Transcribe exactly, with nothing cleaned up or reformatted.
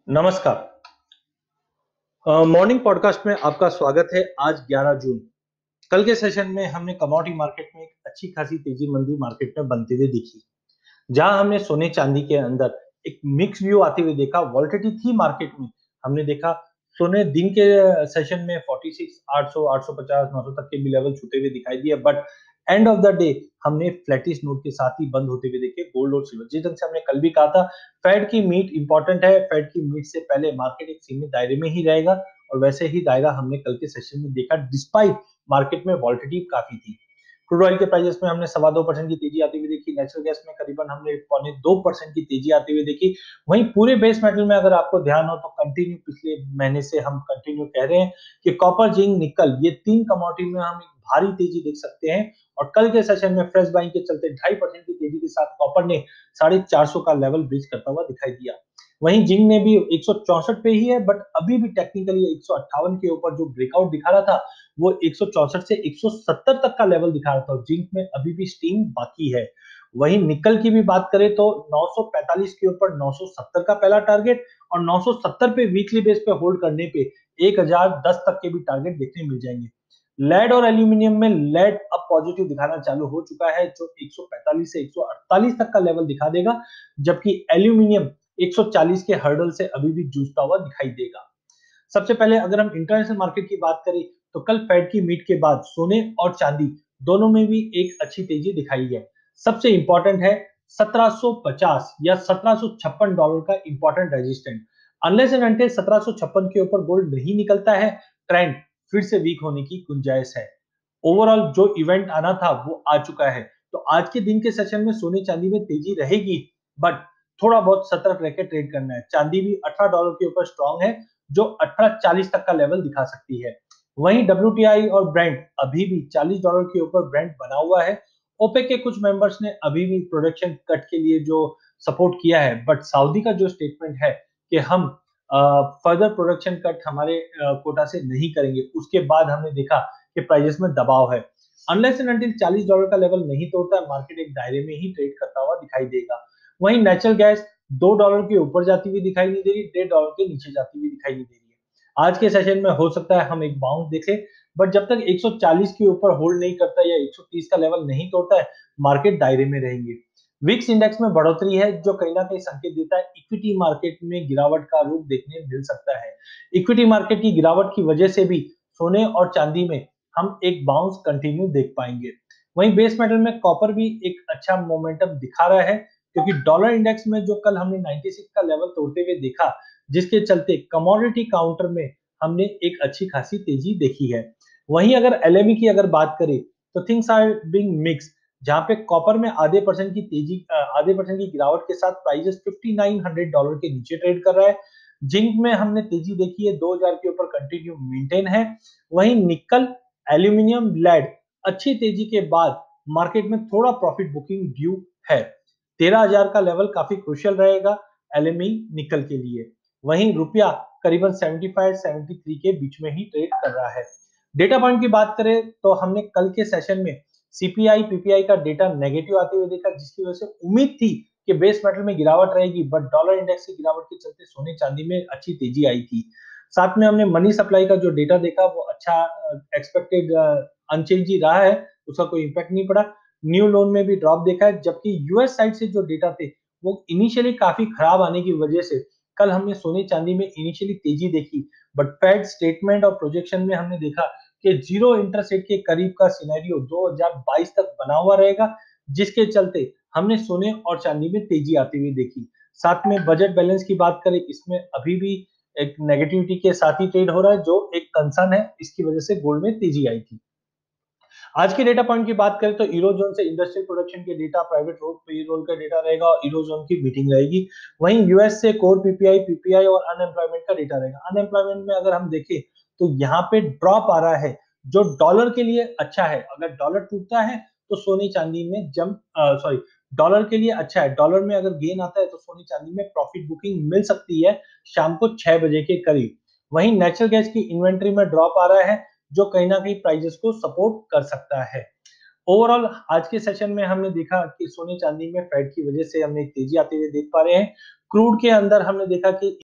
नमस्कार। Morning podcast में आपका स्वागत है। आज ग्यारह जून। कल के सेशन में हमने कमोडिटी मार्केट में एक अच्छी खासी तेजी मंदी मार्केट में बनते हुए दिखी, जहां हमने सोने चांदी के अंदर एक मिक्स व्यू आते हुए देखा। वॉलेटिलिटी थी मार्केट में। हमने देखा सोने दिन के सेशन में छियालीस, आठ सौ, आठ सौ पचास, नौ सौ तक के भी लेवल छूते हुए दिखाई दिए, but end of the day हमने फ्लैटिश नोट के साथ ही बंद होते हुए देखे गोल्ड और सिल्वर। जिस ढंग से हमने कल भी कहा था, फेड की मीट इंपॉर्टेंट है। फेड की मीट से पहले मार्केट एक सीमित दायरे में ही रहेगा, और वैसे ही दायरा हमने कल के सेशन में देखा। डिस्पाइट मार्केट में वॉलेटिलिटी काफी थी। क्रूड ऑयल के प्राइसेस में हमने सवा दो परसेंट की तेजी आती हुई देखी। नेचुरल गैस में करीबन हमने पौने दो परसेंट की तेजी आती हुई देखी। वहीं पूरे बेस मेटल में अगर आपको ध्यान हो तो कंटिन्यू पिछले महीने से हम कंटिन्यू कह रहे हैं कि कॉपर, जिंक, निकल, ये तीन कमोडिटी में हम एक भारी तेजी देख सकते हैं। और कल के सेशन में फ्रेश बाइंग के चलते ढाई परसेंट की तेजी के साथ कॉपर ने साढ़े चार सौ का लेवल ब्रीच करता हुआ दिखाई दिया। वहीं जिंक ने भी एक सौ चौसठ पे ही है, बट अभी भी टेक्निकली एक सौ अट्ठावन के ऊपर जो ब्रेकआउट दिखा रहा था, वो एक सौ चौसठ से एक सौ सत्तर तक का लेवल दिखा रहा था। जिंक में अभी भी स्टीम बाकी है। वहीं निकल की भी बात करें तो नौ सौ पैंतालीस के ऊपर नौ सौ सत्तर का पहला टारगेट, और नौ सौ सत्तर पे वीकली बेस पे होल्ड करने पे एक हज़ार दस तक के भी टारगेट देखने मिल जाएंगे। लेड और एल्यूमिनियम में लेड अब पॉजिटिव दिखाना चालू हो चुका है, जो एक सौ पैंतालीस से एक सौ अड़तालीस तक का लेवल दिखा देगा, जबकि एल्यूमिनियम एक सौ चालीस के हर्डल से अभी भी जूझता हुआ दिखाई देगा। सबसे पहले अगर हम इंटरनेशनल मार्केट की बात करें तो कल फेड की मीट के बाद सोने और चांदी दोनों में भी एक अच्छी तेजी दिखाई है। सबसे इंपॉर्टेंट है सत्रह सौ पचास या सत्रह सौ छप्पन डॉलर का important resistant. Unless and until सत्रह सौ छप्पन के ऊपर गोल्ड नहीं निकलता है, ट्रेंड फिर से वीक होने की गुंजाइश है। ओवरऑल जो इवेंट आना था वो आ चुका है। तो आज के दिन के सेशन में सोने चांदी में तेजी रहेगी, बट थोड़ा बहुत सतर्क रहकर ट्रेड करना है। चांदी भी अठारह डॉलर के ऊपर स्ट्रांग है, जो अठारह चालीस तक का लेवल दिखा सकती है। वहीं डब्ल्यूटीआई और ब्रेंट अभी भी चालीस डॉलर के ऊपर ब्रेंट बना हुआ है। ओपेक के कुछ मेंबर्स ने अभी भी प्रोडक्शन कट के लिए जो सपोर्ट किया है, बट सऊदी का जो स्टेटमेंट है कि हम फर्दर प्रोडक्शन कट हमारे कोटा से नहीं करेंगे, उसके बाद हमने देखा कि प्राइसेस में दबाव है। अनलेस एंड अनटिल चालीस डॉलर का लेवल नहीं तोड़ता है, मार्केट एक दायरे में ही ट्रेड करता हुआ दिखाई देगा। वहीं नेचुरल गैस दो डॉलर के ऊपर जाती हुई दिखाई नहीं दे रही, डेढ़ डॉलर के नीचे जाती हुई दिखाई नहीं दे रही है। आज के सेशन में हो सकता है हम एक बाउंस देखें, बट जब तक एक सौ चालीस के ऊपर होल्ड नहीं करता या एक सौ तीस का लेवल नहीं तोड़ता है, मार्केट दायरे में रहेंगे। विक्स इंडेक्स में बढ़ोतरी है, जो कहीं ना कहीं संकेत देता है इक्विटी मार्केट में गिरावट का रूप देखने मिल सकता है। इक्विटी मार्केट की गिरावट की वजह से भी सोने और चांदी में हम एक बाउंस कंटिन्यू देख पाएंगे। वहीं बेस मेटल में कॉपर भी एक अच्छा मोमेंटम दिखा रहा है, क्योंकि डॉलर इंडेक्स में जो कल हमने छियानवे का लेवल तोड़ते हुए देखा, जिसके चलते कमोडिटी काउंटर में हमने एक अच्छी खासी तेजी देखी है। वहीं अगर एलएमई की अगर बात करें तो थिंग्स आर बीइंग मिक्स, जहां पे कॉपर में आधे परसेंट की तेजी आधे परसेंट की गिरावट के साथ प्राइसेस उनसठ सौ डॉलर के नीचे ट्रेड कर रहा है। जिंक में हमने तेजी देखी है, दो हज़ार के ऊपर कंटिन्यू मेंटेन है। वहीं निकल, एल्यूमिनियम, लेड अच्छी तेजी के बाद मार्केट में थोड़ा प्रॉफिट बुकिंग ड्यू है। तेरह हज़ार का लेवल काफी क्रूशियल रहेगा एलएमई निकल के लिए। वहीं रुपया करीबन पचहत्तर तिहत्तर के बीच में ही ट्रेड कर रहा है। डेटा पॉइंट की बात करें तो हमने कल के सेशन में सीपीआई, पीपीआई का डेटा नेगेटिव आते हुए देखा, जिसकी वजह से उम्मीद थी कि बेस मेटल में गिरावट रहेगी, बट डॉलर इंडेक्स की गिरावट के चलते सोने चांदी में अच्छी तेजी आई थी। साथ में हमने मनी सप्लाई का जो डेटा देखा वो अच्छा एक्सपेक्टेड अनचेंज ही रहा है, उसका कोई इंपैक्ट नहीं पड़ा। न्यू लोन में भी ड्रॉप देखा है, जबकि यूएस साइड से जो डेटा थे वो इनिशियली काफी खराब आने की वजह से कल हमने सोने चांदी में इनिशियली तेजी देखी, बट फेड स्टेटमेंट और प्रोजेक्शन में हमने देखा कि जीरो इंटरेस्ट रेट के करीब का सिनेरियो दो हज़ार बाईस तक बना हुआ रहेगा, जिसके चलते हमने सोने और चांदी में तेजी आती हुई देखी। साथ में बजट बैलेंस की बात करें, इसमें अभी भी एक नेगेटिविटी के साथ ही ट्रेड हो रहा है, जो एक कंसर्न है, इसकी वजह से गोल्ड में तेजी आई थी। आज के डेटा पॉइंट की बात करें तो यूरोजोन से इंडस्ट्रियल प्रोडक्शन के डेटा, प्राइवेट रोड पेरोल का डेटा रहेगा और यूरोजोन की मीटिंग रहेगी। वहीं यूएस से कोर पीपीआई, पीपीआई और अनएम्प्लॉयमेंट का डेटा रहेगा। अनएम्प्लॉयमेंट में अगर हम देखें तो यहाँ पे ड्रॉप आ रहा है, जो डॉलर के लिए अच्छा है। अगर डॉलर टूटता है तो सोने चांदी में जंप सॉरी डॉलर के लिए अच्छा है। डॉलर में अगर गेन आता है तो सोने चांदी में प्रॉफिट बुकिंग मिल सकती है शाम को छह बजे के करीब। वहीं नेचुरल गैस की इन्वेंट्री में ड्रॉप आ रहा है, जो कहीं ना कहीं प्राइजेस को सपोर्ट कर सकता है। ओवरऑल आज के सेशन में हमने देखा कि सोने चांदी में फेड की वजह से हमने एक तेजी आते हुए देख पा रहे हैं। क्रूड के अंदर हमने देखा कि